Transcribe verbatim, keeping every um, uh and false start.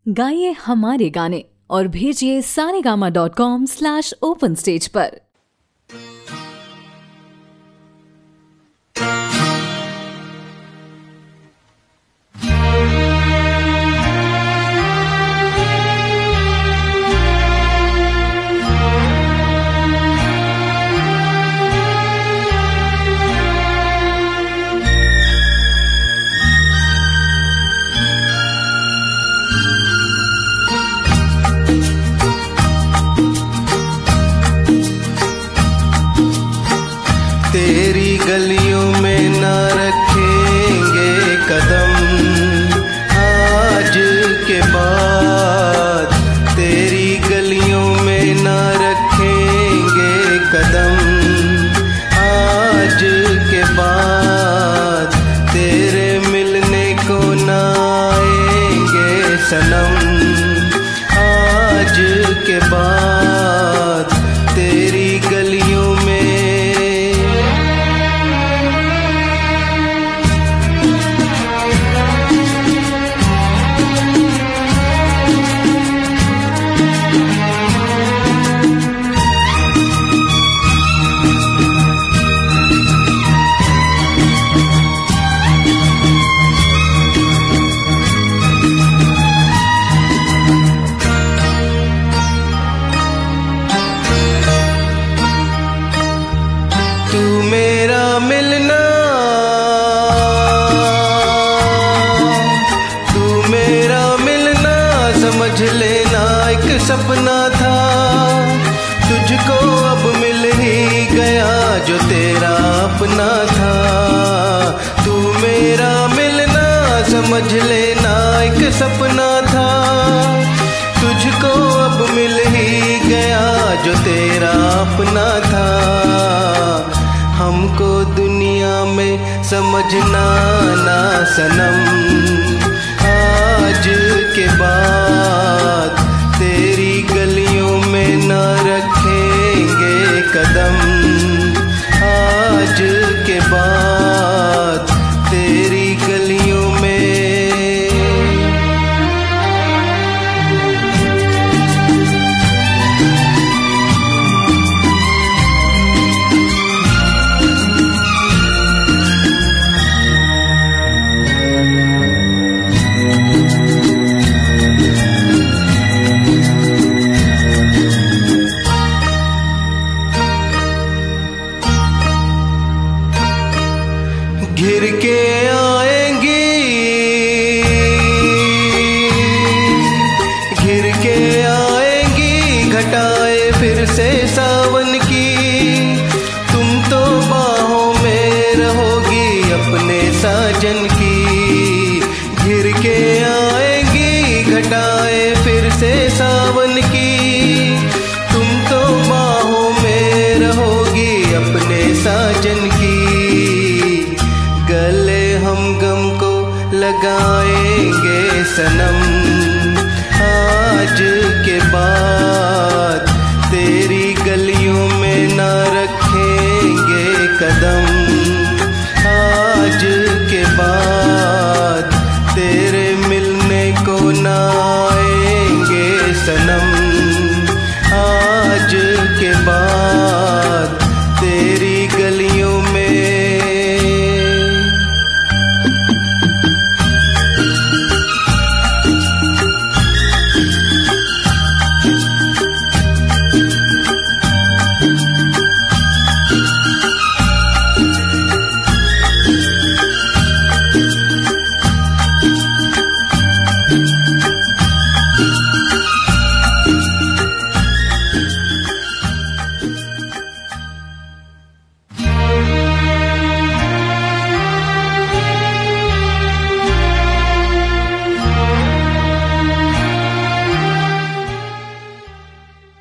गाइए हमारे गाने और भेजिए Saregama dot com slash open stage पर। तेरी गलियों में न रखेंगे कदम आज के बाद, तेरी गलियों में न रखेंगे कदम आज के बाद, तेरे मिलने को न आएंगे सनम आज के बाद, तेरी गलियों में। तू मेरा मिलना, तू मेरा मिलना समझ लेना एक सपना था, तुझको अब मिल ही गया जो तेरा अपना था। तू मेरा मिलना समझ लेना एक सपना था, तुझको अब मिल ही गया जो तेरा अपना था। हमको दुनिया में समझना ना सनम आज के बाद, तेरी गलियों में न रखेंगे कदम आज के बाद, तेरी गलियों में। घिर के आएंगी, घिर के आएंगी घटाए फिर से सावन की, तुम तो बाहों में रहोगी अपने साजन की। घिर के आएंगी घटाए फिर से सावन की, तुम तो बाहों में रहोगी अपने साजन की। गले हम गम को लगाएंगे सनम आज के बाद, तेरी गलियों में न रखेंगे कदम आज के बाद, तेरे मिलने को न